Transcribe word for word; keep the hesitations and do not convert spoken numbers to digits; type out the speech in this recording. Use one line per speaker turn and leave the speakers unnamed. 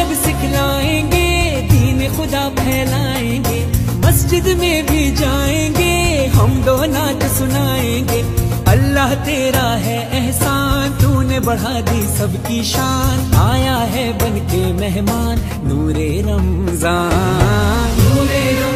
जब सिखलाएंगे, दीन खुदा फैलाएंगे, मस्जिद में भी जाएंगे, हम दो नात सुनाएंगे। अल्लाह तेरा है एहसान, तूने बढ़ा दी सबकी शान, आया है बन के मेहमान नूरे रमजान, नूरे रमजान।